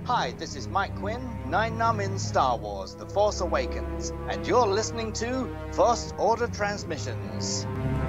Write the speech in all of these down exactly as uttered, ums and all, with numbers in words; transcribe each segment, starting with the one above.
Hi, this is Mike Quinn, Nien Nunb in Star Wars, The Force Awakens, and you're listening to First Order Transmissions.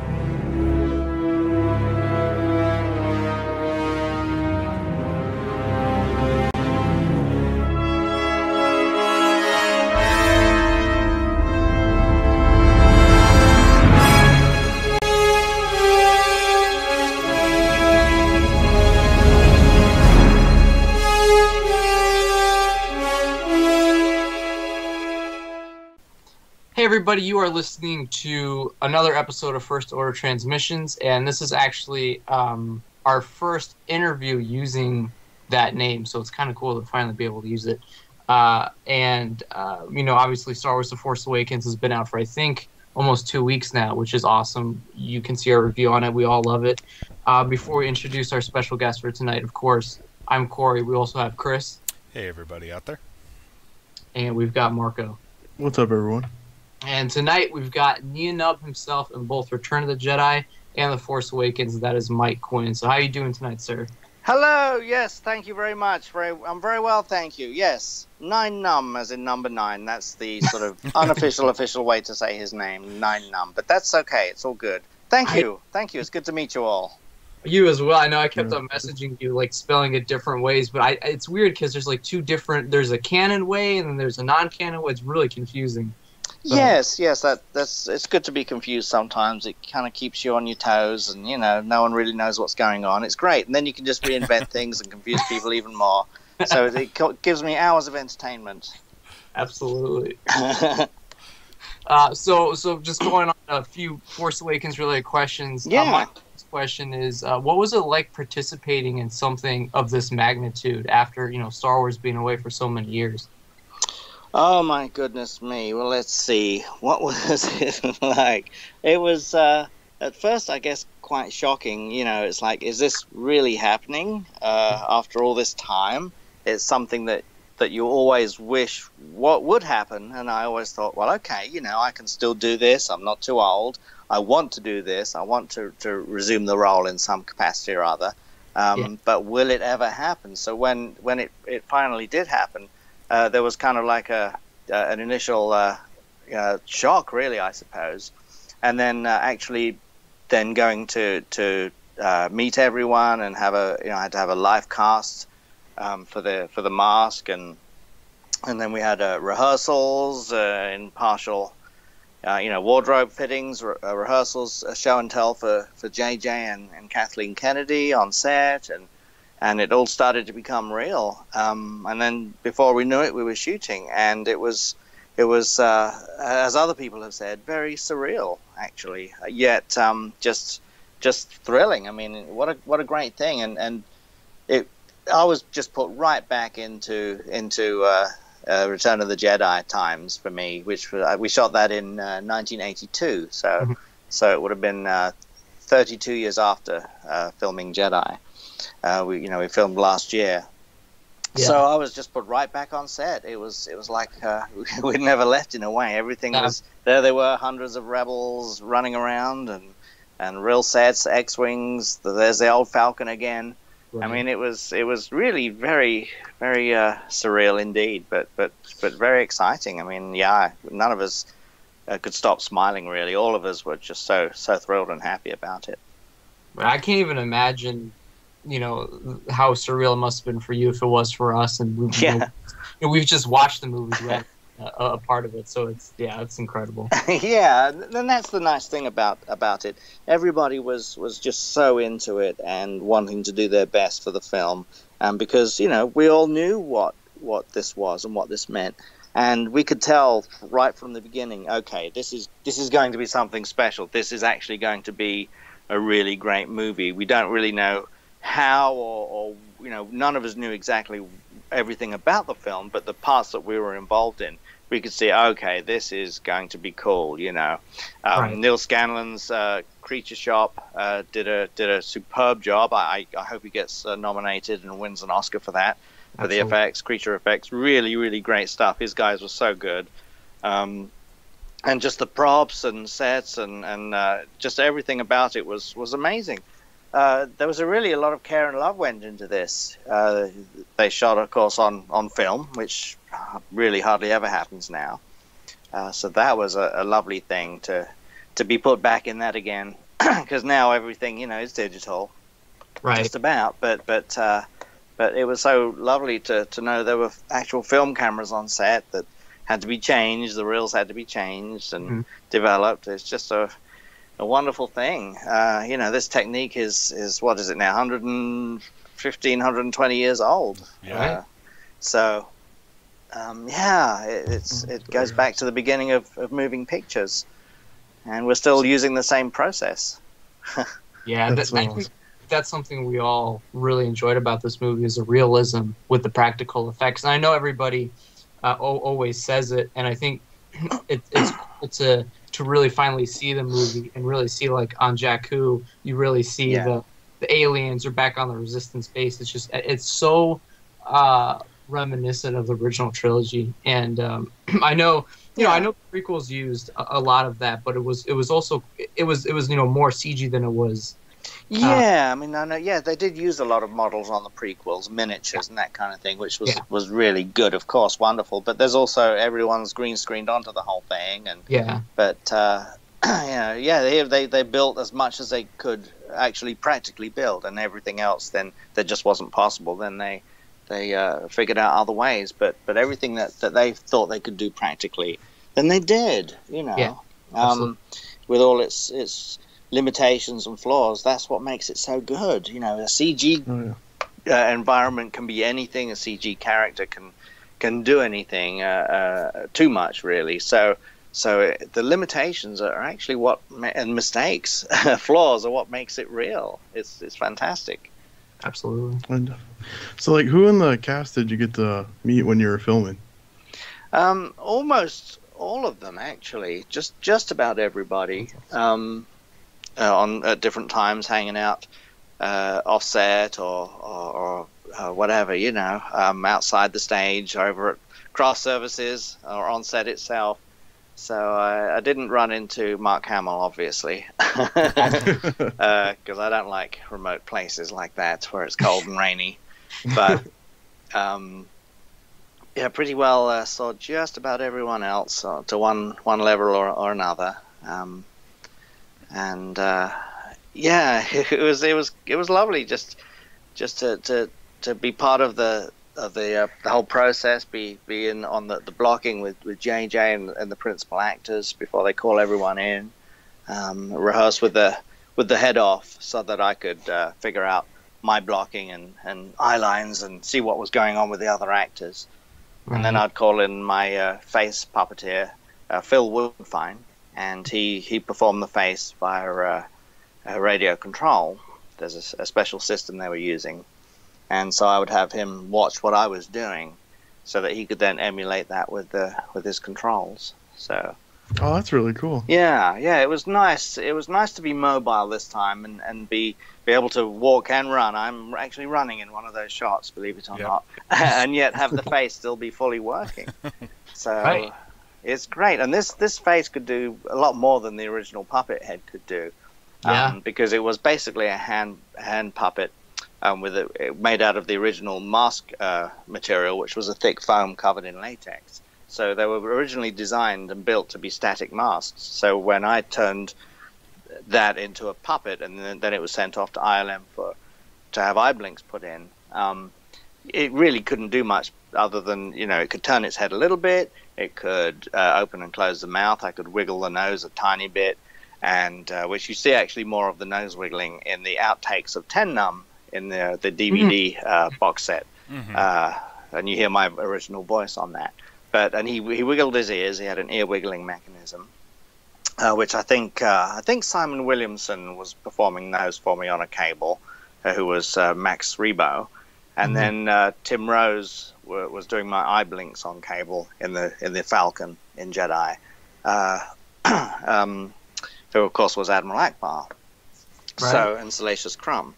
Hey everybody, you are listening to another episode of First Order Transmissions, and this is actually um, our first interview using that name, so it's kind of cool to finally be able to use it. Uh, and, uh, you know, obviously Star Wars The Force Awakens has been out for, I think, almost two weeks now, which is awesome. You can see our review on it. We all love it. Uh, before we introduce our special guest for tonight, of course, I'm Corey. We also have Chris. Hey everybody out there. And we've got Marco. What's up, everyone? And tonight we've got Nien Nunb himself in both Return of the Jedi and The Force Awakens. That is Mike Quinn. So how are you doing tonight, sir? Hello, yes, thank you very much. Very, I'm very well, thank you. Yes, Nien Nunb, as in number nine. That's the sort of unofficial, official way to say his name, Nien Nunb. But that's okay, it's all good. Thank you, I, thank you. It's good to meet you all. You as well. I know I kept on messaging you, like, spelling it different ways, but I, it's weird because there's, like, two different, there's a canon way and then there's a non-canon way. It's really confusing. So. Yes, yes, that that's it's good to be confused sometimes. It kind of keeps you on your toes, and you know, no one really knows what's going on. It's great, and then you can just reinvent things and confuse people even more. So it co- gives me hours of entertainment. Absolutely. uh, so, so just going on a few Force Awakens related questions. Yeah. Uh, my first question is, uh, what was it like participating in something of this magnitude after you know Star Wars being away for so many years? Oh my goodness me. Well, let's see. What was it like? It was, uh, at first, I guess, quite shocking. You know, it's like, is this really happening uh, after all this time? It's something that, that you always wish what would happen. And I always thought, well, okay, you know, I can still do this. I'm not too old. I want to do this. I want to, to resume the role in some capacity or other. Um, yeah. But will it ever happen? So when, when it, it finally did happen, Uh, there was kind of like a uh, an initial uh, uh, shock, really, I suppose, and then uh, actually then going to to uh, meet everyone and have a you know I had to have a live cast um, for the for the mask, and and then we had uh, rehearsals uh, in partial uh, you know wardrobe fittings, re- uh, rehearsals, uh, show and tell for for J J and, and Kathleen Kennedy on set, and. And it all started to become real. Um, and then before we knew it, we were shooting. And it was, it was uh, as other people have said, very surreal, actually. Yet um, just just thrilling. I mean, what a what a great thing. And and it, I was just put right back into into uh, uh, Return of the Jedi times for me, which was, we shot that in uh, nineteen eighty-two. So mm-hmm. so it would have been uh, thirty-two years after uh, filming Jedi. Uh, we, you know, we filmed last year, yeah. So I was just put right back on set. It was, it was like uh, we'd never left in a way. Everything yeah. was there. There were hundreds of rebels running around, and and real sets, X-wings. There's the old Falcon again. Right. I mean, it was, it was really very, very uh, surreal indeed, but but but very exciting. I mean, yeah, none of us uh, could stop smiling. Really, all of us were just so so thrilled and happy about it. I can't even imagine. You know how surreal it must have been for you if it was for us, and we, yeah. you know, you know, we've just watched the movie, read a, a part of it, so it's yeah, it's incredible. Yeah, and that's the nice thing about about it. Everybody was was just so into it and wanting to do their best for the film, and because you know we all knew what what this was and what this meant, and we could tell right from the beginning. Okay, this is this is going to be something special. This is actually going to be a really great movie. We don't really know how or, or you know none of us knew exactly everything about the film, but the parts that we were involved in, we could see, okay, this is going to be cool. You know, um, right. Neil Scanlon's uh, Creature Shop uh, did a did a superb job. I, I hope he gets uh, nominated and wins an Oscar for that, for Absolutely. The effects, creature effects. Really, really great stuff. His guys were so good. Um, and just the props and sets and, and uh, just everything about it was, was amazing. uh, there was a really a lot of care and love went into this. Uh, they shot, of course, on, on film, which really hardly ever happens now. Uh, so that was a, a lovely thing to to be put back in that again, because now everything, you know, is digital, Right. just about. But but uh, but it was so lovely to, to know there were actual film cameras on set that had to be changed. The reels had to be changed and mm-hmm. developed. It's just a a wonderful thing. Uh, you know, this technique is is what is it now? one hundred fifteen, one hundred twenty years old. Yeah. Uh, so. Um, yeah, it, it's it goes back to the beginning of, of moving pictures, and we're still using the same process. Yeah, That's that, I awesome. think that's something we all really enjoyed about this movie is the realism with the practical effects. And I know everybody uh, o- always says it, and I think it, it's it's a to really finally see the movie and really see, like, on Jakku, you really see Yeah. the the aliens are back on the Resistance base. It's just it's so. Uh, reminiscent of the original trilogy, and um, I know you know I know the prequels used a, a lot of that, but it was it was also it was it was you know more C G than it was. Yeah, I mean, I know. Yeah, they did use a lot of models on the prequels, miniatures and that kind of thing, which was Yeah. was really good, of course, wonderful. But there's also everyone's green screened onto the whole thing, and Yeah, but uh, yeah, yeah, they they they built as much as they could actually practically build, and everything else then that just wasn't possible. Then they. They uh, figured out other ways, but but everything that, that they thought they could do practically, then they did. You know, Yeah, um, with all its its limitations and flaws, that's what makes it so good. You know, a C G Oh, yeah. uh, environment can be anything. A C G character can can do anything. Uh, uh, too much, really. So so the limitations are actually what ma- and mistakes, flaws are what makes it real. It's it's fantastic. absolutely. And, so, like, who in the cast did you get to meet when you were filming? Um, almost all of them, actually. Just just about everybody. Um, uh, on at different times, hanging out uh, off set or or, or uh, whatever, you know, um, outside the stage, over at craft services or on set itself. So I, I didn't run into Mark Hamill, obviously, because uh, I don't like remote places like that where it's cold and rainy. But um, yeah, pretty well uh, saw just about everyone else uh, to one one level or, or another, um, and uh, yeah, it was it was it was lovely just just to, to, to be part of the of the uh, the whole process, be be in on the, the blocking with, with J J and, and the principal actors before they call everyone in, um, rehearse with the with the head off so that I could uh, figure out my blocking and, and eye lines and see what was going on with the other actors. Right. And then I'd call in my uh, face puppeteer, uh, Phil Woodfine, and he, he performed the face via uh, a radio control. There's a, a special system they were using. And so I would have him watch what I was doing so that he could then emulate that with the with his controls. So Oh, that's really cool. yeah, yeah, it was nice. It was nice to be mobile this time and, and be be able to walk and run. I'm actually running in one of those shots, believe it or Yep. not, and yet have the face still be fully working. So Right. it's great. And this this face could do a lot more than the original puppet head could do, Yeah. um, because it was basically a hand hand puppet. Um, with it, it made out of the original mask uh, material, which was a thick foam covered in latex. So they were originally designed and built to be static masks. So when I turned that into a puppet, and then, then it was sent off to I L M for to have eye blinks put in, um, it really couldn't do much other than, you know, it could turn its head a little bit, it could uh, open and close the mouth, I could wiggle the nose a tiny bit, and uh, which you see actually more of the nose wiggling in the outtakes of Nien Nunb in the the D V D uh, box set, Mhm. uh, and you hear my original voice on that. But and he he wiggled his ears. He had an ear wiggling mechanism, uh, which I think uh, I think Simon Williamson was performing those for me on a cable, uh, who was uh, Max Rebo, and Mhm. then uh, Tim Rose w- was doing my eye blinks on cable in the in the Falcon in Jedi, uh, um, who of course was Admiral Akbar, Right. so and Salacious Crumb.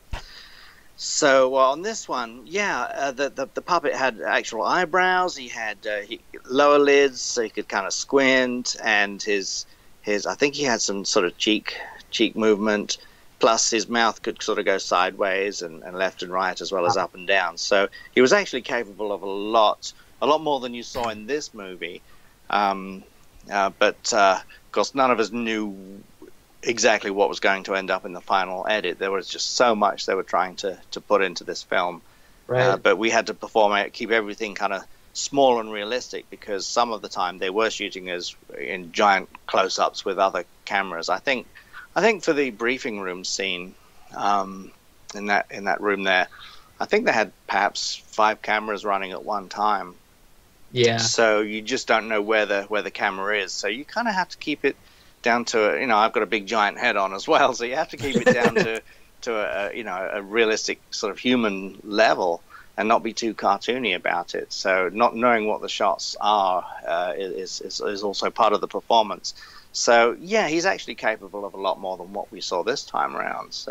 So uh, on this one, yeah, uh, the, the the puppet had actual eyebrows. He had uh, he, lower lids, so he could kind of squint, and his his I think he had some sort of cheek cheek movement. plus his mouth could sort of go sideways and, and left and right as well as up and down. So he was actually capable of a lot, a lot more than you saw in this movie. Um, uh, but uh, of course, none of us knew exactly what was going to end up in the final edit. There was just so much they were trying to, to put into this film. Right. Uh, but we had to perform it, keep everything kind of small and realistic, because some of the time they were shooting us in giant close-ups with other cameras. I think, I think for the briefing room scene, um, in that in that room there, I think they had perhaps five cameras running at one time. Yeah. So you just don't know where the where the camera is. So you kind of have to keep it down to, you know, I've got a big giant head on as well, so you have to keep it down to to a, you know, a realistic sort of human level, and not be too cartoony about it. So not knowing what the shots are uh, is, is is also part of the performance. So yeah, he's actually capable of a lot more than what we saw this time around. So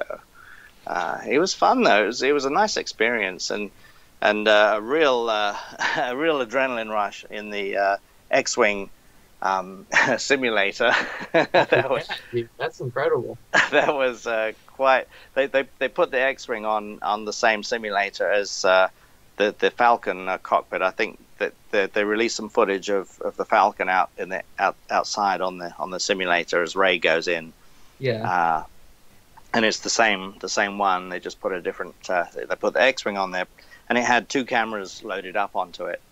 uh, it was fun though. It was, it was a nice experience, and and uh, a real uh, a real adrenaline rush in the uh, X-wing um, simulator. that was, yeah, that's incredible. That was uh, quite. They, they they put the X-wing on on the same simulator as uh, the the Falcon uh, cockpit. I think that they, they released some footage of, of the Falcon out in the out outside on the on the simulator as Rey goes in. Yeah. Uh, and it's the same the same one. They just put a different. Uh, they put the X-wing on there, and it had two cameras loaded up onto it,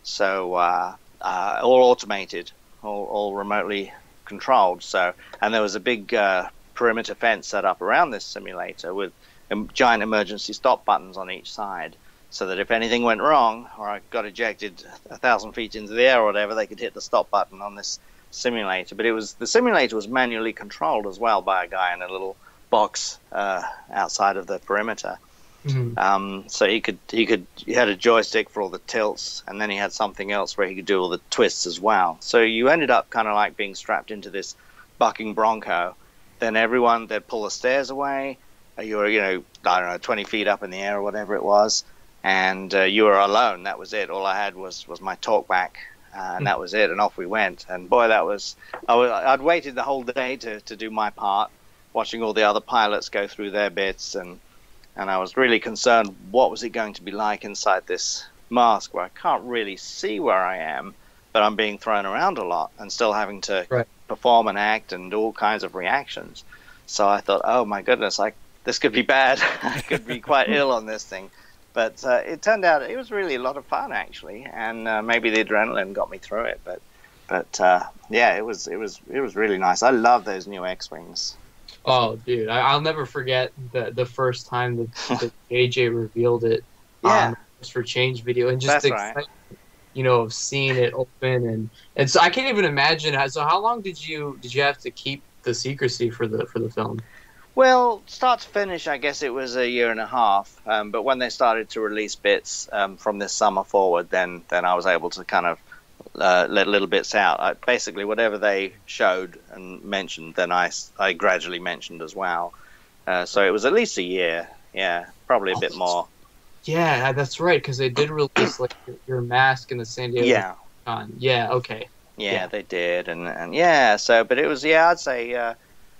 so uh, uh, all automated, all, all remotely controlled. So, and there was a big uh, perimeter fence set up around this simulator with um, giant emergency stop buttons on each side, so that if anything went wrong or I got ejected a thousand feet into the air or whatever, they could hit the stop button on this simulator. But it was the simulator was manually controlled as well by a guy in a little box uh, outside of the perimeter. Mm-hmm. Um, so he could he could he had a joystick for all the tilts, and then he had something else where he could do all the twists as well. So you ended up kind of like being strapped into this bucking bronco. Then everyone they'd pull the stairs away. You were you know I don't know twenty feet up in the air or whatever it was, and uh, you were alone. That was it. All I had was was my talkback, uh, and that was it. And off we went. And boy, that was I was I'd waited the whole day to to do my part, watching all the other pilots go through their bits, and and I was really concerned what was it going to be like inside this mask where I can't really see where I am, but I'm being thrown around a lot and still having to right. perform and act and do all kinds of reactions. So I thought, oh my goodness, like this could be bad. I could be quite ill on this thing. But uh, it turned out it was really a lot of fun actually, and uh, maybe the adrenaline got me through it. But but uh, yeah, it was it was it was really nice. I love those new X-wings. Oh, dude, I, I'll never forget the the first time that, that J J revealed it Yeah. on the Just for Change video, and just That's the right. excitement, you know, of seeing it open, and and so I can't even imagine. How, so how long did you did you have to keep the secrecy for the for the film? Well, start to finish, I guess it was a year and a half. Um, but when they started to release bits um, from this summer forward, then then I was able to kind of uh, let little bits out. I, basically, whatever they showed and mentioned, then I, I gradually mentioned as well. Uh, so it was at least a year. Yeah, probably a Oh, bit more. Yeah, that's right, because they did release like your, your mask in the San Diego Yeah, Con. Yeah, okay. yeah, Yeah. they did, and and yeah. So, but it was yeah, I'd say uh,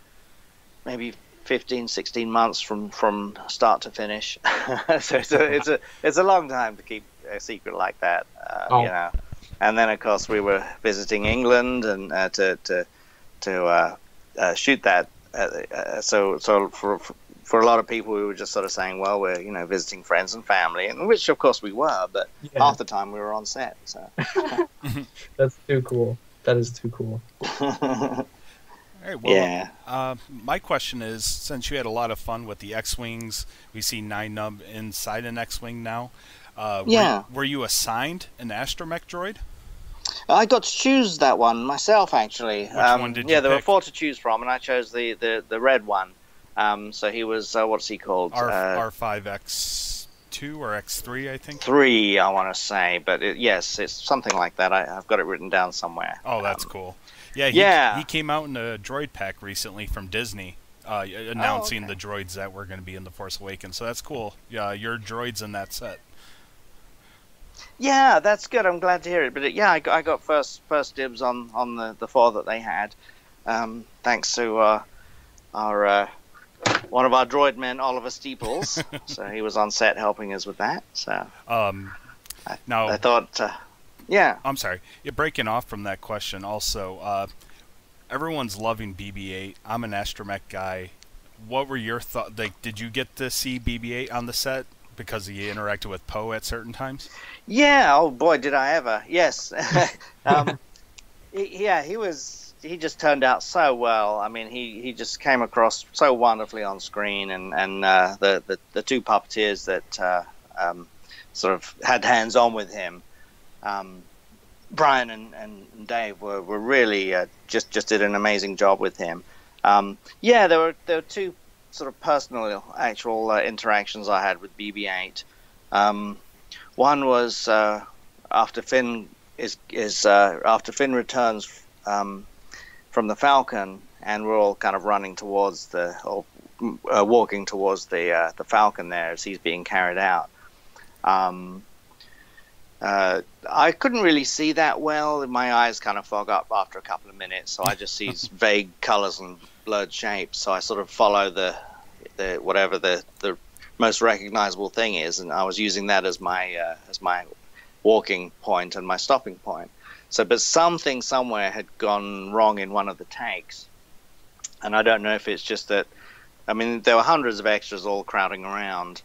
maybe fifteen, sixteen months from, from start to finish. So it's a, it's a it's a long time to keep a secret like that, uh, Oh. you know. And then of course we were visiting England and uh, to to to uh, uh, shoot that. Uh, uh, so so for for a lot of people we were just sort of saying, well, we're you know visiting friends and family, and which of course we were, but Yeah. half the time we were on set. So. That's too cool. That is too cool. All right, well, Yeah. uh, my question is, since you had a lot of fun with the X-Wings, we see Nien Nunb inside an X-Wing now. Uh, Yeah. Were, were you assigned an astromech droid? I got to choose that one myself, actually. Which um, one did yeah, you there were pick? four to choose from, and I chose the, the, the red one. Um, so he was, uh, what's he called? R uh, R five X two or X three, I think. three, I want to say. But it, yes, it's something like that. I, I've got it written down somewhere. Oh, that's Um, cool. Yeah, he, yeah. he came out in a droid pack recently from Disney, uh, announcing Oh, okay. the droids that were going to be in the Force Awakens. So that's cool. Yeah, your droid's in that set. Yeah, that's good. I'm glad to hear it. But it, yeah, I got, I got first first dibs on, on the, the four that they had. Um, thanks to uh, our uh, one of our droid men, Oliver Steeples. So he was on set helping us with that. So Um, I, now, I thought, uh, yeah. I'm sorry. Yeah, breaking off from that question, also, uh, everyone's loving B B eight. I'm an astromech guy. What were your thoughts? Like, did you get to see B B eight on the set because he interacted with Poe at certain times? Yeah. Oh boy, did I ever! Yes. um, he, yeah, he was. He just turned out so well. I mean, he, he just came across so wonderfully on screen, and and uh, the, the the two puppeteers that uh, um, sort of had hands on with him. Um, Brian and, and Dave were, were really uh, just just did an amazing job with him. Um, yeah, there were there were two sort of personal actual uh, interactions I had with B B eight. Um, one was uh, after Finn is is uh, after Finn returns um, from the Falcon, and we're all kind of running towards the or uh, walking towards the uh, the Falcon there as he's being carried out. Um, Uh, I couldn't really see that well. My eyes kind of fog up after a couple of minutes, so I just see vague colors and blurred shapes. So I sort of follow the, the whatever the, the most recognizable thing is, and I was using that as my uh, as my walking point and my stopping point. So, but something somewhere had gone wrong in one of the takes, and I don't know if it's just that. I mean, there were hundreds of extras all crowding around,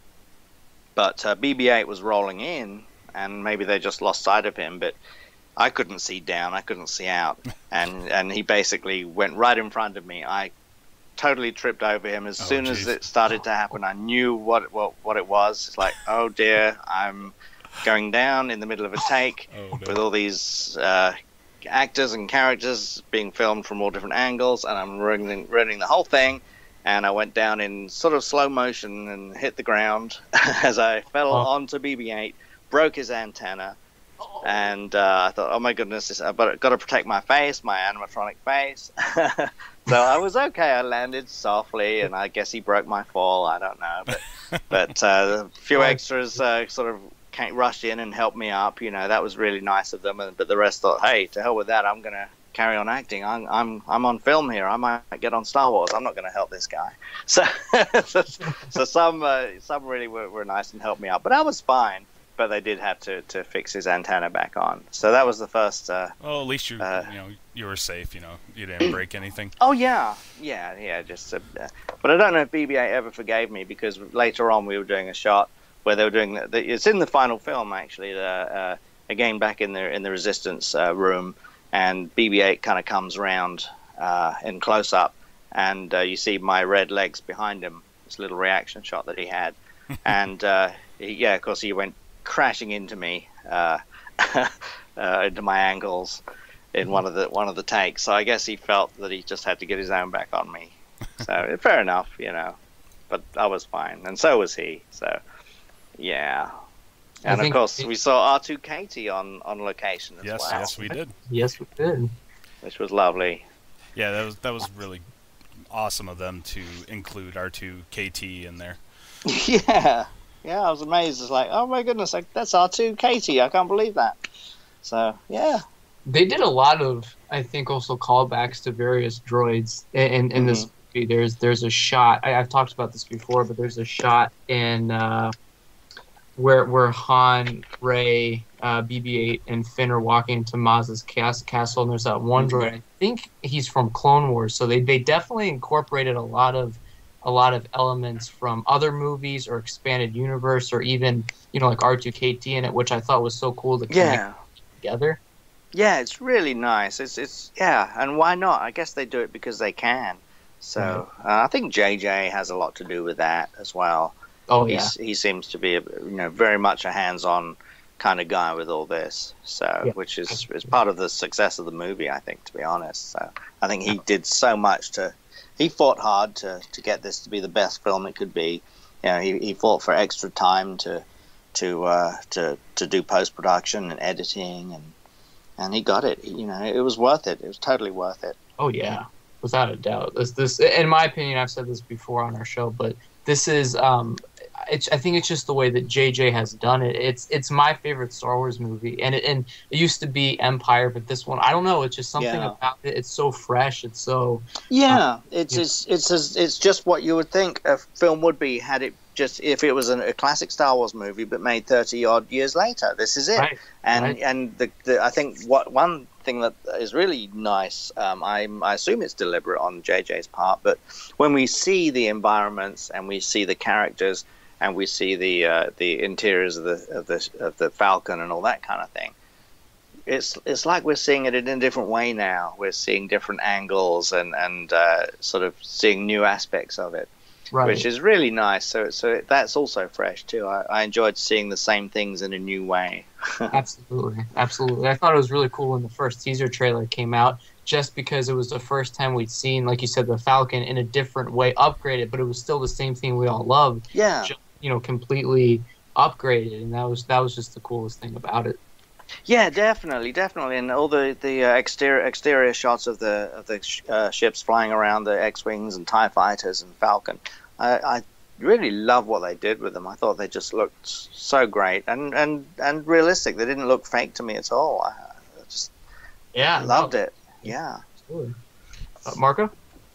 but uh, B B eight was rolling in. And maybe they just lost sight of him, but I couldn't see down, I couldn't see out, and and he basically went right in front of me. I totally tripped over him as Oh, soon geez. as it started to happen. I knew what what what it was. It's like, oh dear, I'm going down in the middle of a take Oh, no. with all these uh, actors and characters being filmed from all different angles, and I'm ruining ruining the whole thing. And I went down in sort of slow motion and hit the ground as I fell Oh. onto B B eight. Broke his antenna, and uh, I thought, oh my goodness, this, I've got to protect my face, my animatronic face. So I was okay. I landed softly, and I guess he broke my fall. I don't know, but but uh, a few extras uh, sort of came, rushed in and helped me up. You know, that was really nice of them. And, but the rest thought, hey, to hell with that. I'm gonna carry on acting. I'm I'm I'm on film here. I might get on Star Wars. I'm not going to help this guy. So so, so some uh, some really were, were nice and helped me out, but I was fine. But they did have to, to fix his antenna back on. So that was the first. Uh, Well, at least you Uh, you know you were safe. You know, you didn't break anything. oh yeah, yeah, yeah. Just, uh, but I don't know if B B eight ever forgave me, because later on we were doing a shot where they were doing the, the, it's in the final film actually. The, uh, again back in the in the Resistance uh, room, and B B eight kind of comes around uh, in close up, and uh, you see my red legs behind him. This little reaction shot that he had, and uh, he, yeah, of course he went crashing into me, uh, uh, into my ankles in one of the one of the takes. So I guess he felt that he just had to get his own back on me. So fair enough, you know. But I was fine, and so was he. So yeah, I and of think course it- we saw R two Katie on on location as Yes, well, yes, we did. Yes, we did. which was lovely. Yeah, that was that was really awesome of them to include R two K T in there. Yeah. Yeah, I was amazed. It's like, oh my goodness, like, that's R two Katie. I can't believe that. So, yeah. They did a lot of, I think, also callbacks to various droids in in, in this movie. There's there's a shot. I, I've talked about this before, but there's a shot in uh, where where Han, Rey, uh, B B eight, and Finn are walking into Maz's cas- castle, and there's that one droid. I think he's from Clone Wars, so they they definitely incorporated a lot of a lot of elements from other movies or expanded universe, or even, you know, like R two K T in it, which I thought was so cool to connect Yeah. together. Yeah, it's really nice. It's, it's yeah, and why not? I guess they do it because they can. So, uh, I think J J has a lot to do with that as well. Oh yeah, He's, he seems to be, a, you know, very much a hands-on kind of guy with all this. So, Yeah. which is, is part of the success of the movie, I think, to be honest. So, I think he did so much to, he fought hard to, to get this to be the best film it could be. You know, he, he fought for extra time to, to, uh, to, to do post-production and editing, and, and he got it. You know, it was worth it. It was totally worth it. oh yeah, without a doubt. This this, in my opinion, I've said this before on our show, but this is, um, it's, I think it's just the way that J J has done it. It's it's my favorite Star Wars movie, and it, and it used to be Empire, but this one, I don't know. It's just something Yeah. about it. It's so fresh. It's so Yeah, um, it's yeah. it's it's as- it's just what you would think a film would be had it just if it was an, a classic Star Wars movie but made thirty odd years later. This is it. Right, And right. and the, the I think what one thing that is really nice, um, I I assume it's deliberate on J J's part, but when we see the environments and we see the characters and we see the uh, the interiors of the of the of the Falcon and all that kind of thing. It's it's like we're seeing it in a different way now. We're seeing different angles and and uh, sort of seeing new aspects of it, Right. which is really nice. So so it, that's also fresh too. I, I enjoyed seeing the same things in a new way. Absolutely, absolutely. I thought it was really cool when the first teaser trailer came out, just because it was the first time we'd seen, like you said, the Falcon in a different way, upgraded, but it was still the same thing we all loved. Yeah, Just, you know, completely upgraded, and that was that was just the coolest thing about it. yeah, definitely, definitely, and all the the uh, exterior exterior shots of the of the sh- uh, ships flying around, the X-wings and TIE fighters and Falcon. I, I really love what they did with them. I thought they just looked so great and and and realistic. They didn't look fake to me at all. I, I just Yeah, loved no, it. Yeah. absolutely. Uh, Marco?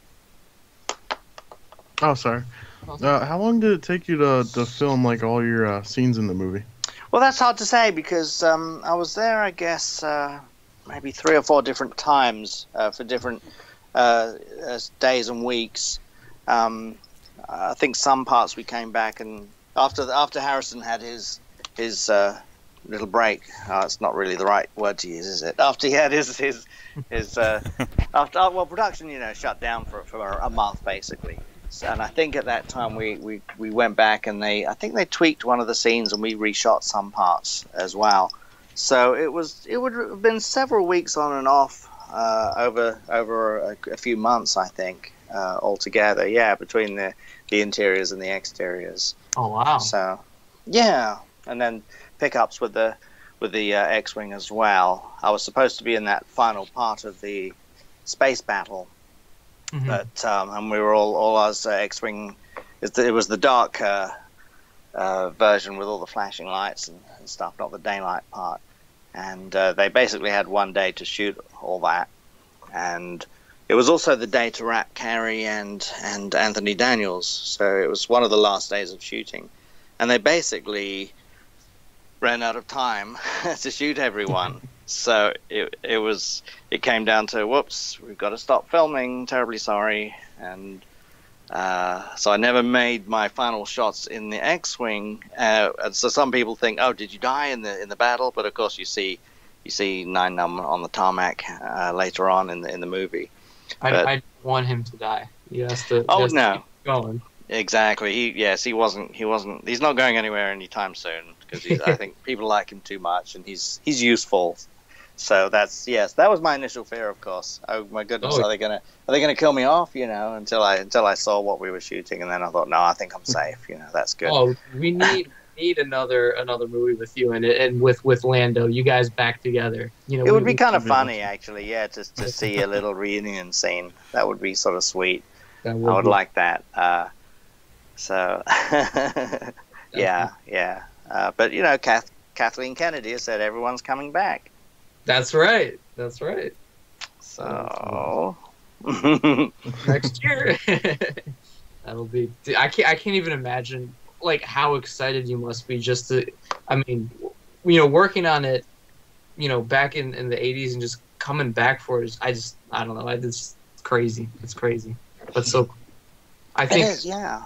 Oh, sorry. Uh, how long did it take you to to film like all your uh, scenes in the movie? Well, that's hard to say because um, I was there, I guess, uh, maybe three or four different times uh, for different uh, uh, days and weeks. Um, I think some parts we came back and after the, after Harrison had his his uh, little break. Oh, it's not really the right word to use, is it? After he had his his his uh, after well, production, you know, shut down for for a month basically. And I think at that time we, we, we went back and they I think they tweaked one of the scenes and we reshot some parts as well. So it was it would have been several weeks on and off uh, over over a, a few months I think uh, altogether. Yeah, between the, the interiors and the exteriors. Oh wow. So yeah, and then pickups with the with the uh, X-wing as well. I was supposed to be in that final part of the space battle. Mhm. But um, and we were all all us uh, X-wing. It, it was the dark uh, uh, version with all the flashing lights and, and stuff, not the daylight part. And uh, they basically had one day to shoot all that. And it was also the day to wrap Carrie and and Anthony Daniels. So it was one of the last days of shooting, and they basically ran out of time to shoot everyone. So it it was it came down to whoops, we've got to stop filming. Terribly sorry, and uh, so I never made my final shots in the X-wing. Uh, and so some people think, oh, did you die in the in the battle? But of course, you see you see Nien Nunb on the tarmac uh, later on in the in the movie. I, But- I want him to die. He has to. he Oh, has to no. keep going. Exactly. He yes, he wasn't he wasn't he's not going anywhere anytime soon because I think people like him too much and he's he's useful. So that's yes, that was my initial fear, of course. Oh my goodness, Oh. are they gonna are they gonna kill me off? You know, until I until I saw what we were shooting, and then I thought, no, I think I'm safe. You know, that's good. Oh, we need need another another movie with you and and with with Lando. You guys back together. You know, It would we- be kind of we- funny, actually. Yeah, to to see a little reunion scene. That would be sort of sweet. that I would be- like that. Uh, so, yeah, yeah. Uh, but you know, Kath, Kathleen Kennedy has said everyone's coming back. That's right. That's right. So, Next year. That'll be. dude, I can't. I can't even imagine like how excited you must be just to. I mean, you know, working on it, you know, back in, in the eighties and just coming back for it. Is, I just. I don't know. I just. It's crazy. It's crazy. But so. I it think. is, yeah.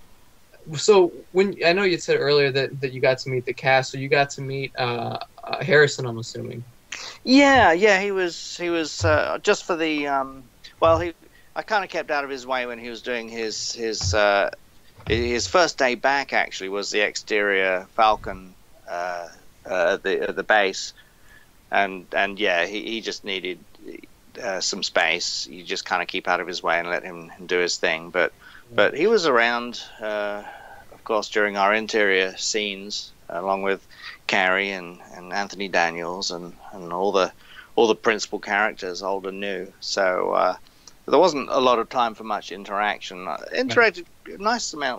So when I know you said earlier that, that you got to meet the cast, so you got to meet uh, uh, Harrison, I'm assuming. Yeah, yeah, he was he was uh, just for the um, well, he I kind of kept out of his way when he was doing his his uh, his first day back. Actually, was the exterior Falcon uh, uh, the uh, the base, and and yeah, he, he just needed uh, some space. You just kind of keep out of his way and let him do his thing. But but he was around, uh, of course, during our interior scenes, along with Carrie and, and Anthony Daniels and, and all the all the principal characters, old and new. So uh, there wasn't a lot of time for much interaction. I interacted a nice amount with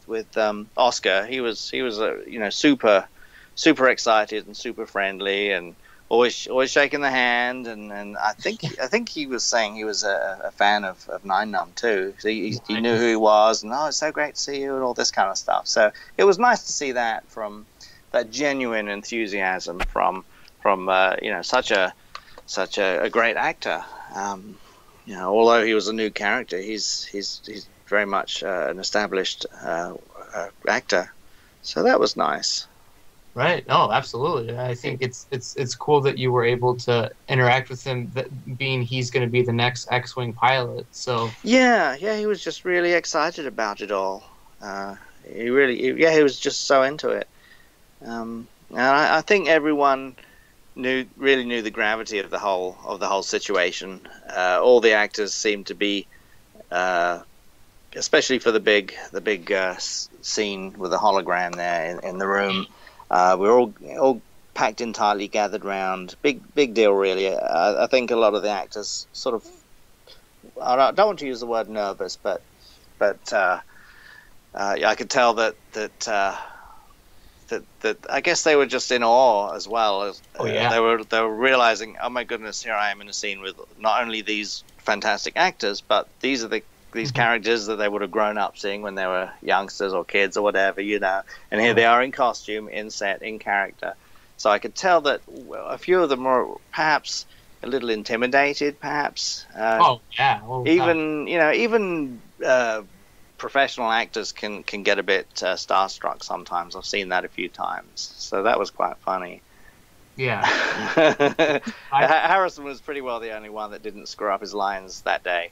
with um, Oscar. He was he was a you know super super excited and super friendly and always always shaking the hand. And, and I think I think he was saying he was a, a fan of, of Nien Nunb too. So he, he knew who he was, and oh, it's so great to see you, and all this kind of stuff. So it was nice to see that from that genuine enthusiasm from from uh, you know such a such a, a great actor. Um, you know, although he was a new character, he's he's he's very much uh, an established uh, uh, actor. So that was nice. Right. No, absolutely. I think it's it's it's cool that you were able to interact with him, that being he's going to be the next X-wing pilot. So yeah, yeah, he was just really excited about it all. Uh, he really, he, yeah, he was just so into it. Um, and I, I think everyone knew really knew the gravity of the whole of the whole situation. Uh, all the actors seemed to be, uh, especially for the big the big uh, scene with the hologram there in, in the room. Uh, we we're all all packed in tightly, gathered round. Big big deal, really. Uh, I think a lot of the actors sort of, I don't want to use the word nervous, but but uh, uh, I could tell that that. Uh, That, that I guess they were just in awe as well. As, oh yeah. Uh, they were they were realizing, oh my goodness, here I am in a scene with not only these fantastic actors, but these are the these mm-hmm. characters that they would have grown up seeing when they were youngsters or kids or whatever, you know. And here they are in costume, in set, in character. So I could tell that a few of them were perhaps a little intimidated, perhaps. Uh, oh yeah. Oh, even God. you know even. Uh, professional actors can can get a bit uh, starstruck sometimes. I've seen that a few times, so that was quite funny. Yeah. I, Harrison was pretty well the only one that didn't screw up his lines that day.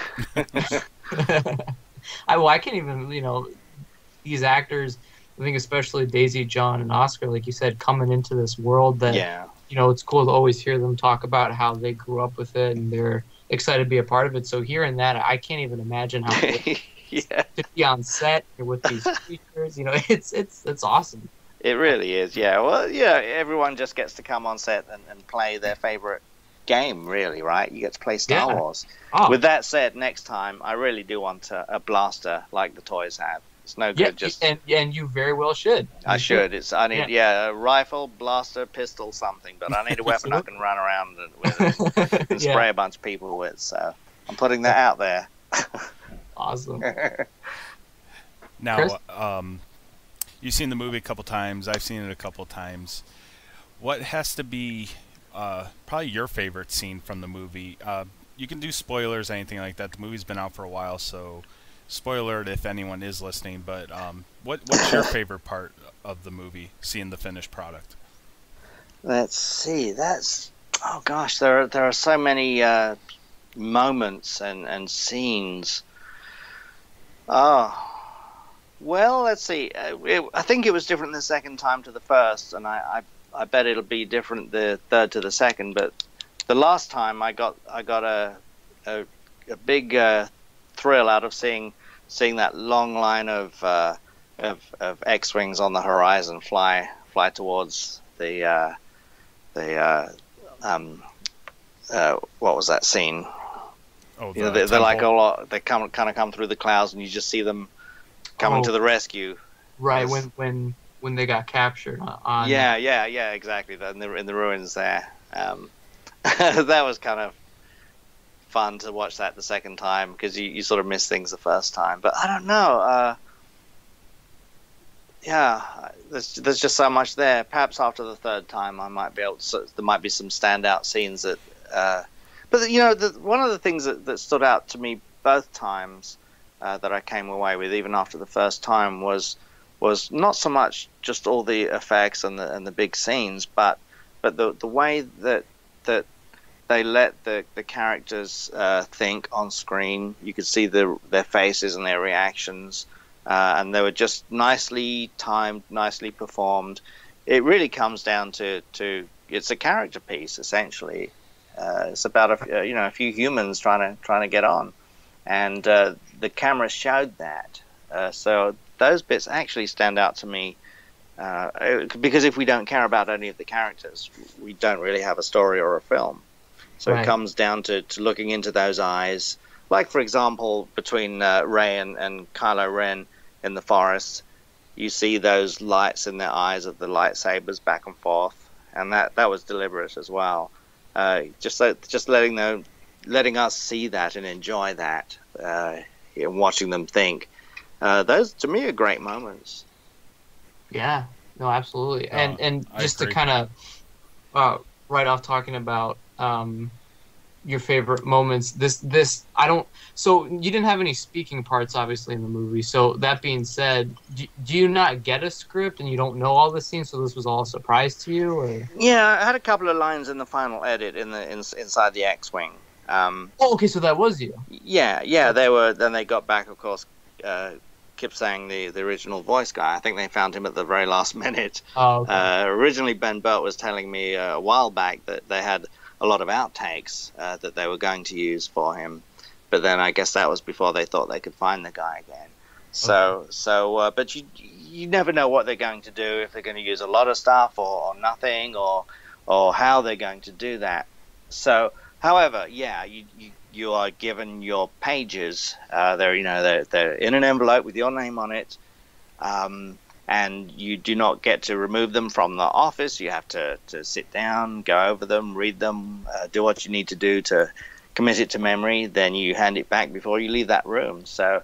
I well, I can't even you know these actors. I think especially Daisy, John, and Oscar, like you said, coming into this world that yeah. you know it's cool to always hear them talk about how they grew up with it and they're excited to be a part of it. So hearing that, I can't even imagine how. Yeah. To be on set with these creatures, you know, it's it's it's awesome. It really is, yeah. Well, yeah, everyone just gets to come on set and, and play their favorite game, really, right? You get to play Star yeah. Wars. Oh. With that said, next time I really do want a, a blaster like the toys have. It's no good yeah, just. And and you very well should. You I should. It's I need yeah. yeah a rifle, blaster, pistol, something. But I need a weapon I can run around with and, and yeah. spray a bunch of people with. So I'm putting that out there. Awesome. Now, um, you've seen the movie a couple times. I've seen it a couple times. What has to be uh, probably your favorite scene from the movie? Uh, you can do spoilers, anything like that. The movie's been out for a while, so spoiler it if anyone is listening. But um, what what's your favorite part of the movie, seeing the finished product? Let's see. That's oh gosh, there are, there are so many uh, moments and, and scenes. Oh, well, let's see. Uh, it, I think it was different the second time to the first, and I, I, I bet it'll be different the third to the second. But the last time, I got I got a a, a big uh, thrill out of seeing seeing that long line of uh, of, of X-wings on the horizon fly fly towards the uh, the uh, um, uh, what was that scene? Oh, the you know, they're, they're like a lot. They come kind of come through the clouds, and you just see them coming oh, to the rescue. Right yes. when when when they got captured on. Yeah, yeah, yeah, exactly. In the in the ruins there. Um, that was kind of fun to watch that the second time because you, you sort of miss things the first time. But I don't know. Uh, yeah, there's there's just so much there. Perhaps after the third time, I might be able to. There might be some standout scenes that. Uh, But, you know, the, one of the things that, that stood out to me both times uh, that I came away with, even after the first time, was was not so much just all the effects and the and the big scenes, but but the the way that that they let the, the characters uh, think on screen. You could see their, their faces and their reactions, uh, and they were just nicely timed, nicely performed. It really comes down to, to it's a character piece, essentially. Uh, it's about a uh, you know a few humans trying to trying to get on, and uh, the camera showed that. Uh, so those bits actually stand out to me uh, because if we don't care about any of the characters, we don't really have a story or a film. So right. It comes down to, to looking into those eyes, like for example between uh, Rey and, and Kylo Ren, in the forest, you see those lights in their eyes of the lightsabers back and forth, and that, that was deliberate as well. Uh, just so, just letting them, letting us see that and enjoy that, uh, and watching them think. Uh, those to me are great moments. Yeah, no, absolutely, and Uh, and I just to agree. kind of uh, right off talking about um, your favorite moments. This this I don't. So you didn't have any speaking parts, obviously, in the movie. So that being said, do, do you not get a script and you don't know all the scenes? So this was all a surprise to you, or? Yeah, I had a couple of lines in the final edit in the in, inside the X-wing. Um, Oh, okay, so that was you. yeah, yeah, they were. Then they got back, of course. Uh, Kip Sang, the, the original voice guy. I think they found him at the very last minute. Oh, okay. Uh, originally, Ben Burt was telling me uh, a while back that they had a lot of outtakes uh, that they were going to use for him, but then I guess that was before they thought they could find the guy again. So, Okay. so, uh, but you you never know what they're going to do, if they're going to use a lot of stuff or, or nothing, or or how they're going to do that. So, however, yeah, you you, you are given your pages. Uh, they're you know they're they're in an envelope with your name on it. Um, and you do not get to remove them from the office. You have to, to sit down, go over them, read them, uh, do what you need to do to commit it to memory. Then you hand it back before you leave that room. So,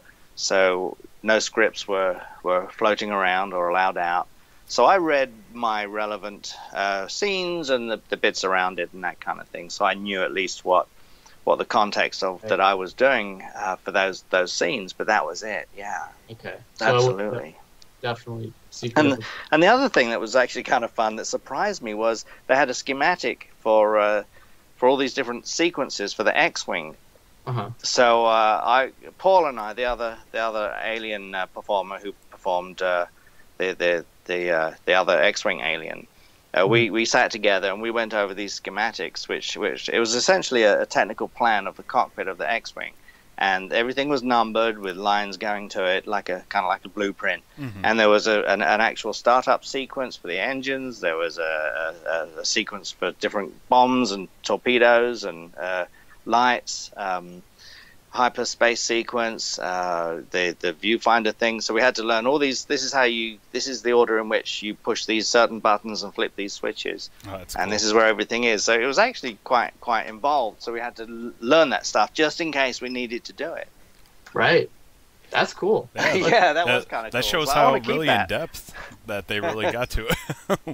so no scripts were, were floating around or allowed out. So I read my relevant uh, scenes and the, the bits around it and that kind of thing. So I knew at least what what the context of that I was doing uh, for those those scenes. But that was it. Yeah, Okay. absolutely. Definitely secret. And and the other thing that was actually kind of fun that surprised me was they had a schematic for uh, for all these different sequences for the X-wing. Uh-huh. So uh, I, Paul and I, the other the other alien uh, performer who performed uh, the the the uh, the other X-wing alien, uh, we we sat together and we went over these schematics, which which it was essentially a, a technical plan of the cockpit of the X-wing. And everything was numbered with lines going to it, like a kind of like a blueprint. Mhm. And there was a, an, an actual startup sequence for the engines. There was a, a, a sequence for different bombs and torpedoes and uh, lights, um, hyperspace sequence, uh, the the viewfinder thing. So we had to learn all these. This is how you. This is the order in which you push these certain buttons and flip these switches. Oh, that's And cool. this is where everything is. So it was actually quite quite involved. So we had to l- learn that stuff just in case we needed to do it. Right. That's cool. Yeah, Yeah, that was kinda That cool. shows So I how wanna keep really that. in depth that they really got to it.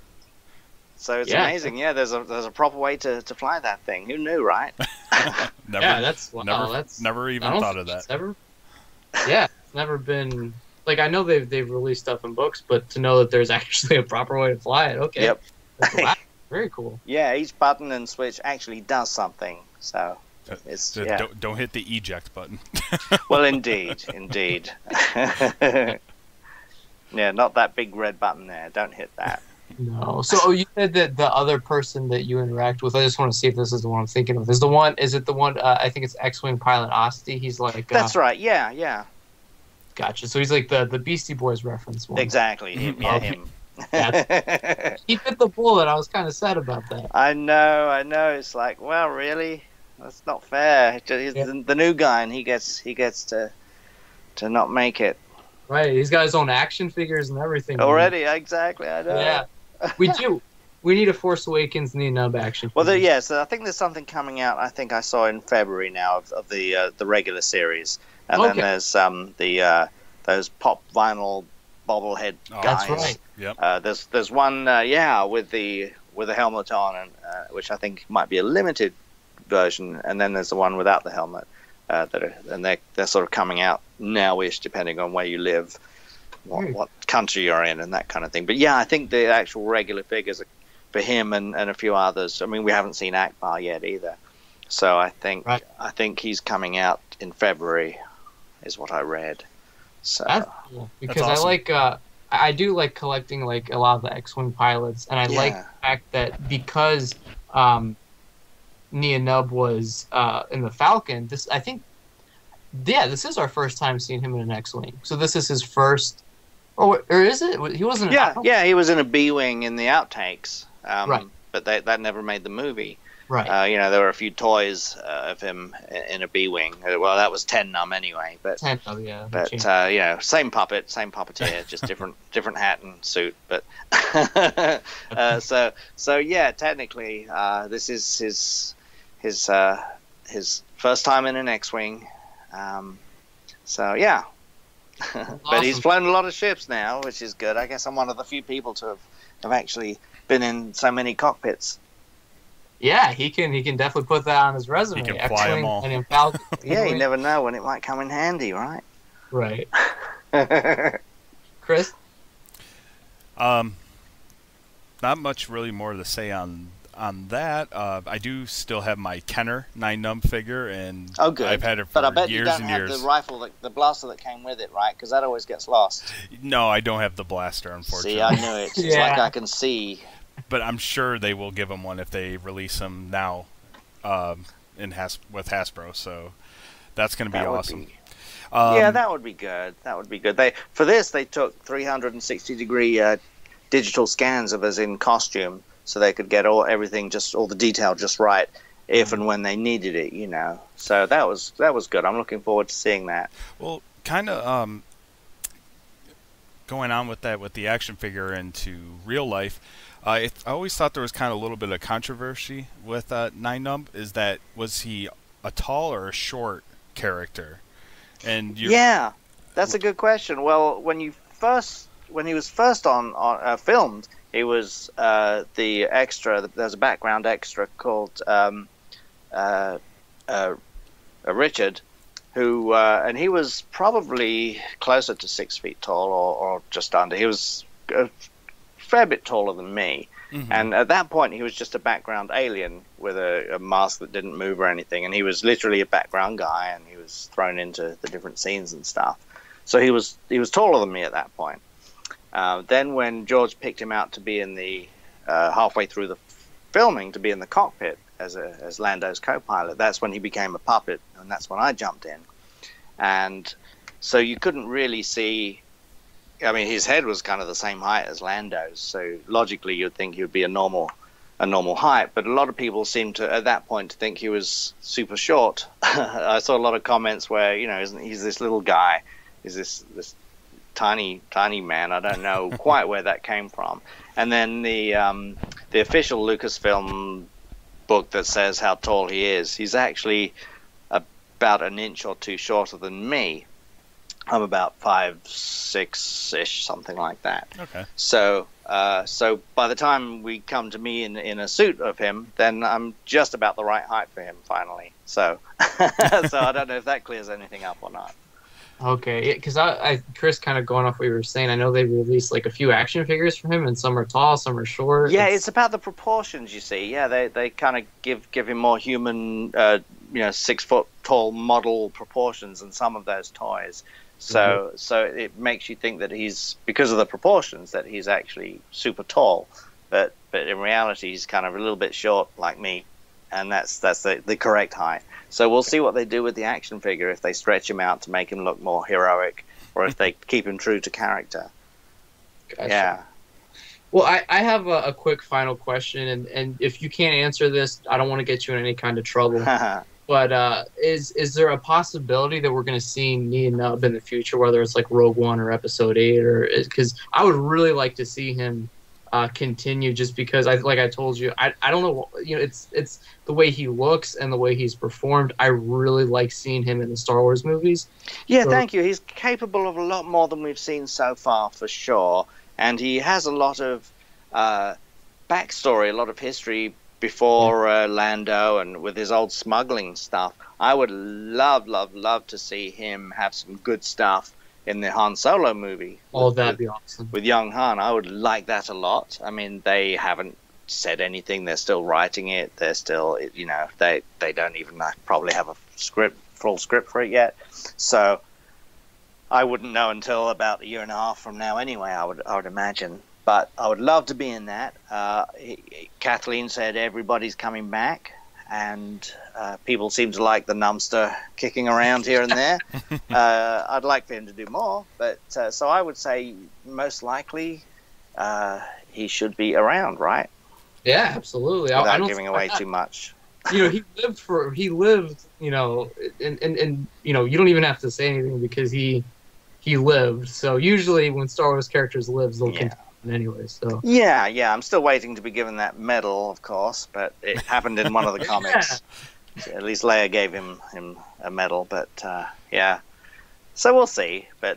So it's Yeah. amazing. Yeah, there's a there's a proper way to, to fly that thing. Who knew, right? never, Yeah, that's wow. never, that's never I even don't thought think of it's that. Ever, yeah, it's never been like I know they've they've released stuff in books, but to know that there's actually a proper way to fly it. Okay. Yep. That's, wow, very cool. Yeah, each button and switch actually does something. So Uh, it's Just yeah. don't, don't hit the eject button. Well, indeed, indeed. Yeah, not that big red button there. Don't hit that. No. So oh, you said that the other person that you interact with, I just want to see if this is the one I'm thinking of. Is the one? Is it the one? Uh, I think it's X-wing pilot Asti. He's like. Uh, That's right. Yeah, yeah. Gotcha. So he's like the the Beastie Boys reference one. Exactly. Him, yeah, Okay. him. He bit the bullet. I was kind of sad about that. I know, I know. It's like, well, really, that's not fair. He's Yeah. the, the new guy, and he gets he gets to to not make it Right. He's got his own action figures and everything. already. Exactly. I know. Yeah. We do. We need a Force Awakens Nien Nunb action. Well, there, figure. yeah. So I think there's something coming out. I think I saw in February now of, of the uh, the regular series, and Okay. then there's um the uh, those pop vinyl bobblehead Oh, guys. That's right. Yep. Uh, there's there's one uh, yeah with the with the helmet on, and uh, which I think might be a limited version, and then there's the one without the helmet. Uh, that are, and they're they're sort of coming out now-ish, depending on where you live, what, Hmm. what country you're in, and that kind of thing. But yeah, I think the actual regular figures are for him and, and a few others. I mean, we haven't seen Akbar yet either, so I think Right. I think he's coming out in February, is what I read. So That's cool because I awesome. like. Uh, I I do like collecting like a lot of the X-wing pilots, and I Yeah. like the fact that because um, Nien Nunb was uh, in the Falcon. This I think, yeah, this is our first time seeing him in an X-wing. So this is his first, or or is it? He wasn't. yeah, an, yeah, he was in a B wing in the outtakes. Um, Right. but they, that never made the movie. Right. Uh, you know, there were a few toys uh, of him in a B-wing. Well, that was Nien Nunb anyway, but Ten, oh, yeah. but uh, you know, same puppet, same puppeteer, just different different hat and suit. But uh, so so yeah, technically, uh, this is his his uh, his first time in an X-wing. Um, so yeah, but Awesome. he's flown a lot of ships now, which is good. I guess I'm one of the few people to have, have actually been in so many cockpits. Yeah, he can he can definitely put that on his resume. He can fly 'em all. And in Falcon. Yeah, you never know when it might come in handy, right? Right. Chris? Um, not much really more to say on on that. Uh, I do still have my Kenner Nien Nunb figure, and Oh, good. I've had it for But I bet years you don't and have years. the rifle, that, the blaster that came with it, right? Because that always gets lost. No, I don't have the blaster, unfortunately. See, I knew it. It's Yeah. like I can see. But I'm sure they will give him one if they release him now, um, in Has with Hasbro. So that's going to be That would awesome. be- Um, yeah, that would be good. That would be good. They for this they took three hundred sixty degree uh, digital scans of us in costume, so they could get all everything just all the detail just right if and when they needed it. You know, so that was that was good. I'm looking forward to seeing that. Well, kind of um, going on with that with the action figure into real life. Uh, it, I always thought there was kind of a little bit of controversy with uh, Nien Nunb. Is that was he a tall or a short character? And you're, Yeah, that's a good question. Well, when you first when he was first on, on uh, filmed, he was uh, the extra. There's a background extra called um, uh, uh, uh, Richard, who uh, and he was probably closer to six feet tall or, or just under. He was a fair bit taller than me. Mhm. And at that point, he was just a background alien with a, a mask that didn't move or anything. And he was literally a background guy, and he was thrown into the different scenes and stuff. So he was he was taller than me at that point. Uh, then when George picked him out to be in the uh, halfway through the filming to be in the cockpit as a as Lando's co-pilot, that's when he became a puppet, and that's when I jumped in. And so you couldn't really see. I mean, his head was kind of the same height as Lando's, so logically you'd think he would be a normal, a normal height. But a lot of people seemed to, at that point, to think he was super short. I saw a lot of comments where, you know, isn't he's this little guy, he's this this tiny tiny man. I don't know quite where that came from. And then the um, the official Lucasfilm book that says how tall he is, he's actually about an inch or two shorter than me. I'm about five, six-ish, something like that. Okay. So, uh, so by the time we come to me in in a suit of him, then I'm just about the right height for him finally. So, so I don't know if that clears anything up or not. Okay, because I, I, Chris, kind of going off what you were saying, I know they released like a few action figures for him, and some are tall, some are short. Yeah, it's about the proportions, you see. Yeah, they they kind of give give him more human, uh, you know, six foot tall model proportions than some of those toys. So mm-hmm. so it makes you think that he's, because of the proportions, that he's actually super tall, but but in reality he's kind of a little bit short like me, and that's that's the, the correct height. So we'll see what they do with the action figure, if they stretch him out to make him look more heroic, or if they keep him true to character. Gotcha. Yeah. Well, I, I have a, a quick final question, and, and if you can't answer this, I don't want to get you in any kind of trouble. But uh, is is there a possibility that we're going to see Nien Nunb in the future, whether it's like Rogue One or Episode Eight, or because I would really like to see him uh, continue, just because I like I told you, I I don't know, you know, it's it's the way he looks and the way he's performed. I really like seeing him in the Star Wars movies. Yeah, so, thank you. He's capable of a lot more than we've seen so far, for sure, and he has a lot of uh, backstory, a lot of history before uh, Lando, and with his old smuggling stuff. I would love, love, love to see him have some good stuff in the Han Solo movie. Oh, with, that'd with, be awesome. With young Han, I would like that a lot. I mean, they haven't said anything. They're still writing it. They're still, you know, they, they don't even probably have a script, full script for it yet. So I wouldn't know until about a year and a half from now anyway, I would, I would imagine. But I would love to be in that. Uh, he, Kathleen said everybody's coming back, and uh, people seem to like the numbster kicking around here and there. uh, I'd like for him to do more, but uh, so I would say most likely uh, he should be around, right? Yeah, absolutely. I, I without don't giving see away why too much. not. You know, he lived for he lived. You know, and, and and you know, you don't even have to say anything because he he lived. So usually when Star Wars characters live, they'll Yeah. continue anyway. So Yeah, yeah. I'm still waiting to be given that medal, of course, but it happened in one of the comics. At least Leia gave him him a medal, but uh, yeah. So we'll see. But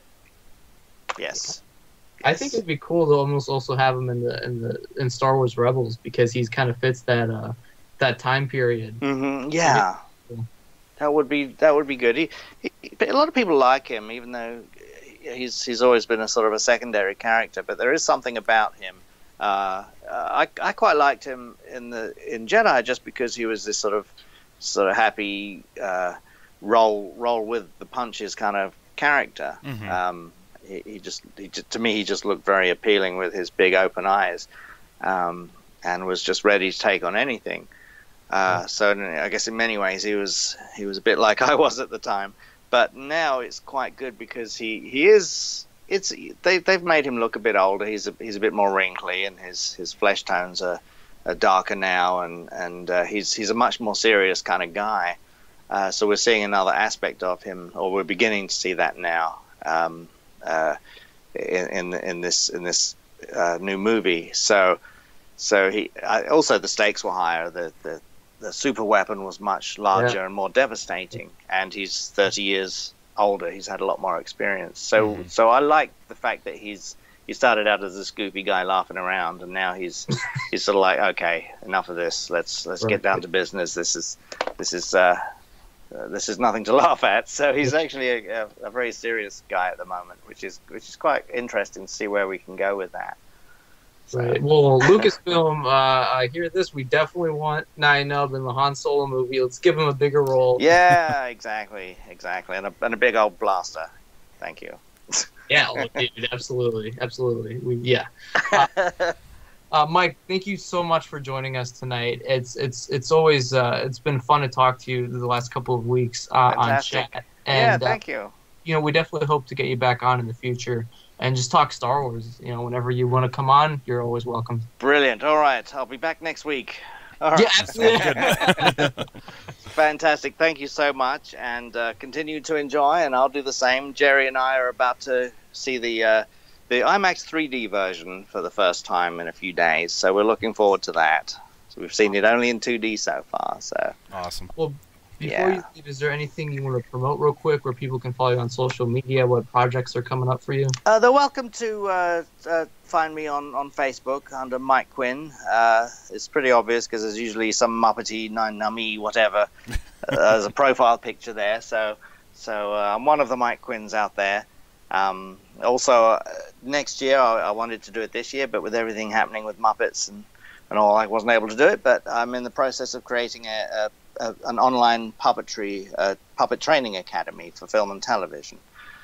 yes. I think it'd be cool to almost also have him in the in the in Star Wars Rebels because he's kind of fits that uh that time period. Mm-hmm. Yeah. That would be that would be good. He, he, a lot of people like him, even though he's he's always been a sort of a secondary character. But there is something about him. Uh, I I quite liked him in the in Jedi just because he was this sort of sort of happy uh, roll roll with the punches kind of character. Mm-hmm. Um, he, he just he just, to me he just looked very appealing with his big open eyes, um, and was just ready to take on anything. Uh, so I guess in many ways he was he was a bit like I was at the time, but now it's quite good because he, he is it's they they've made him look a bit older. He's a, he's a bit more wrinkly and his, his flesh tones are, are darker now, and and uh, he's he's a much more serious kind of guy. Uh, so we're seeing another aspect of him, or we're beginning to see that now um, uh, in, in in this in this uh, new movie. So so he I, also the stakes were higher. The the The super weapon was much larger Yeah. and more devastating, and he's thirty years older. He's had a lot more experience. So, Mm-hmm. so I like the fact that he's he started out as a goofy guy laughing around, and now he's he's sort of like, okay, enough of this. Let's let's Right. get down to business. This is this is uh, uh, this is nothing to laugh at. So he's actually a, a, a very serious guy at the moment, which is which is quite interesting to see where we can go with that. So, Right. Well, Lucasfilm, uh, I hear this. We definitely want Nien Nunb in the Han Solo movie. Let's give him a bigger role. yeah, exactly, exactly, and a and a big old blaster. Thank you. Yeah, oh, dude, absolutely, absolutely. We, yeah. Uh, uh, Mike, thank you so much for joining us tonight. It's it's it's always uh, it's been fun to talk to you the last couple of weeks uh, on Fantastic. chat. Yeah, And, thank uh, you. you know, we definitely hope to get you back on in the future and just talk Star Wars. You know, whenever you want to come on, you're always welcome. Brilliant. All right, I'll be back next week. All right. Yeah, absolutely. Fantastic. Thank you so much, and uh, continue to enjoy. And I'll do the same. Jerry and I are about to see the uh, the IMAX three D version for the first time in a few days, so we're looking forward to that. So we've seen it only in two D so far. So Awesome. Well, before Yeah. you leave, is there anything you want to promote real quick where people can follow you on social media? What projects are coming up for you? Uh, they're welcome to uh, uh, find me on, on Facebook under Mike Quinn. Uh, it's pretty obvious because there's usually some Muppety, Nien Nunb, whatever. uh, there's a profile picture there. So so uh, I'm one of the Mike Quinns out there. Um, also, uh, next year, I, I wanted to do it this year, but with everything happening with Muppets and, and all, I wasn't able to do it. But I'm in the process of creating a, a, a an online puppetry, uh, puppet training academy for film and television.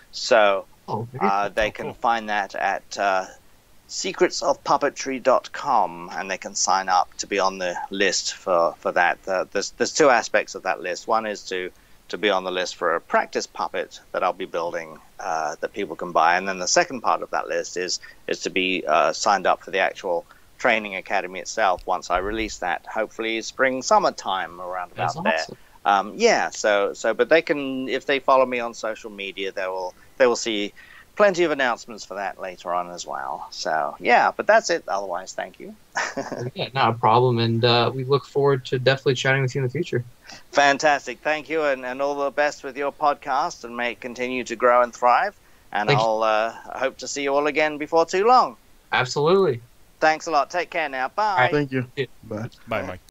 So Oh, very uh, they Oh, can cool. find that at uh, secrets of puppetry dot com, and they can sign up to be on the list for, for that. Uh, there's, there's two aspects of that list. One is to, to be on the list for a practice puppet that I'll be building uh, that people can buy. And then the second part of that list is, is to be uh, signed up for the actual training academy itself once I release that, hopefully spring, summertime around about That's there. awesome. Um, yeah, so so but they can, if they follow me on social media, they will they will see plenty of announcements for that later on as well. So yeah, but that's it. Otherwise, thank you. Yeah, not a problem. And uh, we look forward to definitely chatting with you in the future. Fantastic, thank you, and, and all the best with your podcast, and may it continue to grow and thrive. And Thank you. I'll uh, hope to see you all again before too long. Absolutely. Thanks a lot. Take care now. Bye. Thank you. Yeah. Bye. Bye, Mike.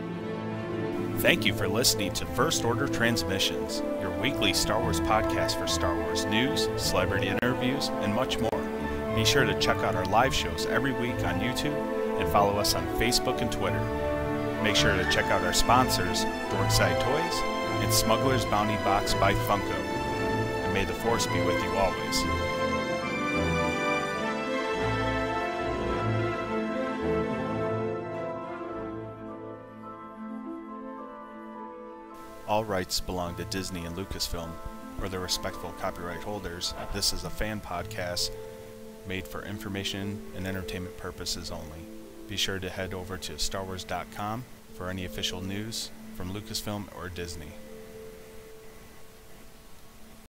Thank you for listening to First Order Transmissions, your weekly Star Wars podcast for Star Wars news, celebrity interviews, and much more. Be sure to check out our live shows every week on YouTube and follow us on Facebook and Twitter. Make sure to check out our sponsors, Dorkside Toys and Smuggler's Bounty Box by Funko. And may the Force be with you always. All rights belong to Disney and Lucasfilm, or their respectful copyright holders. This is a fan podcast made for information and entertainment purposes only. Be sure to head over to Star Wars dot com for any official news from Lucasfilm or Disney.